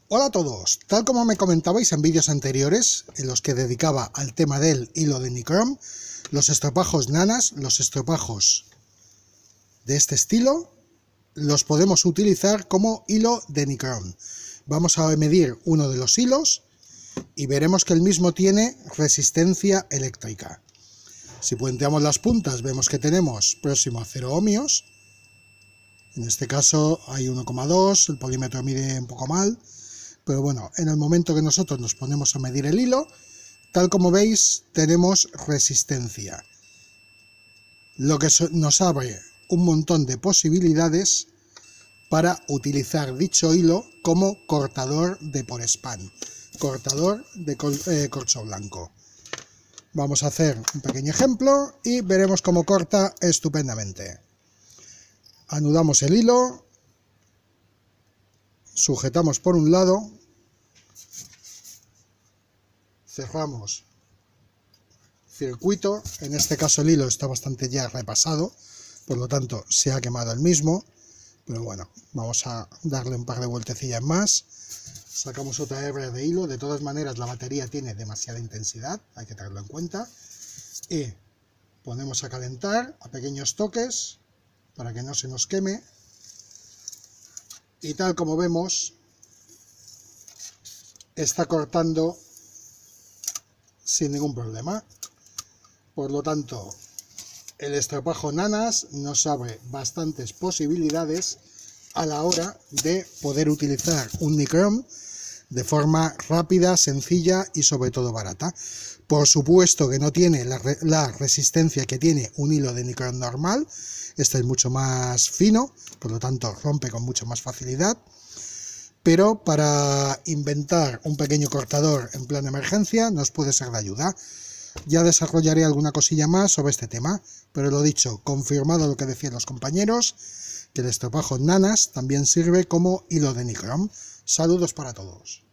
Hola a todos, tal como me comentabais en vídeos anteriores, en los que dedicaba al tema del hilo de Nichrome, los estropajos nanas, los estropajos de este estilo, los podemos utilizar como hilo de Nichrome. Vamos a medir uno de los hilos y veremos que el mismo tiene resistencia eléctrica. Si puenteamos las puntas vemos que tenemos próximo a 0 ohmios, en este caso hay 1,2, el polímetro mide un poco mal, pero bueno, en el momento que nosotros nos ponemos a medir el hilo, tal como veis, tenemos resistencia, lo que nos abre un montón de posibilidades para utilizar dicho hilo como cortador de porespan, cortador de corcho blanco. Vamos a hacer un pequeño ejemplo y veremos cómo corta estupendamente. Anudamos el hilo, sujetamos por un lado, cerramos circuito, en este caso el hilo está bastante ya repasado, por lo tanto se ha quemado el mismo, pero bueno, vamos a darle un par de vueltecillas más, sacamos otra hebra de hilo, de todas maneras la batería tiene demasiada intensidad, hay que tenerlo en cuenta, y ponemos a calentar a pequeños toques para que no se nos queme, y tal como vemos está cortando sin ningún problema. Por lo tanto, el estropajo nanas nos abre bastantes posibilidades a la hora de poder utilizar un Nichrome de forma rápida, sencilla y sobre todo barata. Por supuesto que no tiene la resistencia que tiene un hilo de Nichrome normal, este es mucho más fino, por lo tanto rompe con mucha más facilidad, pero para inventar un pequeño cortador en plan de emergencia nos puede ser de ayuda. Ya desarrollaré alguna cosilla más sobre este tema, pero lo dicho, confirmado lo que decían los compañeros, que el estropajo nanas también sirve como hilo de Nichrome. Saludos para todos.